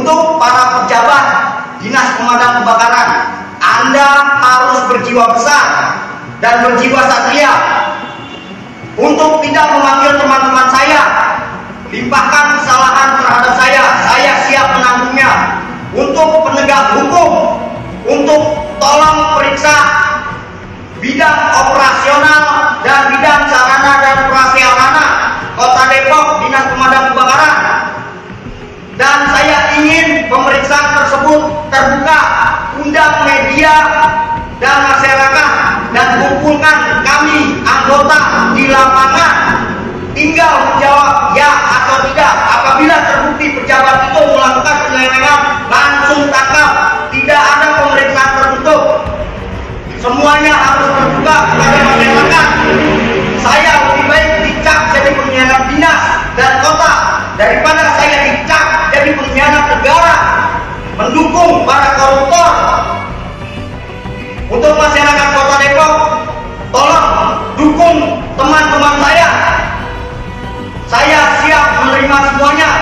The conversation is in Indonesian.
Untuk para pejabat Dinas Pemadam Kebakaran, Anda harus berjiwa besar dan berjiwa satria untuk tidak memanggil teman-teman saya, limpahkan kesalahan terhadap saya siap menanggungnya. Untuk penegak hukum, untuk tolong periksa bidang operasional dan bidang sarana dan prasarana Kota Depok Dinas Pemadam Kebakaran. Dan saya ingin pemeriksaan tersebut terbuka, undang media dan masyarakat, dan kumpulkan kami anggota di lapangan. Tinggal menjawab ya atau tidak. Apabila terbukti pejabat itu melakukan penyelewengan, langsung tangkap. Tidak ada pemeriksaan tertutup. Semuanya harus terbuka kepada masyarakat. Saya lebih baik dicap jadi pengkhianat dinas dan kota daripada saya dicap jadi pengkhianat negara, mendukung para koruptor. Untuk masyarakat Kota Depok, tolong dukung teman-teman saya. Saya siap menerima semuanya.